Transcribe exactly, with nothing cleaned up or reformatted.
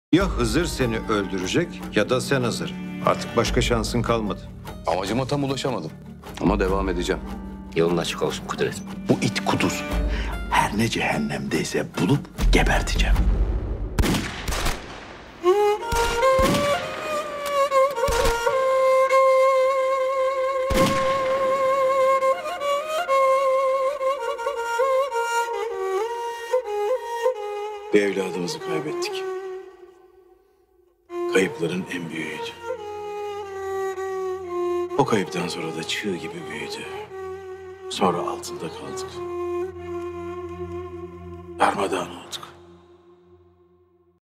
Ya Hızır seni öldürecek ya da sen Hızır. Artık başka şansın kalmadı. Amacıma tam ulaşamadım. Ama devam edeceğim. Yolun açık olsun Kudret. Bu it kuduz. Her ne cehennemdeyse bulup geberteceğim. Bir evladımızı kaybettik. Kayıpların en büyüğüydü. O kayıptan sonra da çığ gibi büyüdü. Sonra altında kaldık. Darmadağın olduk.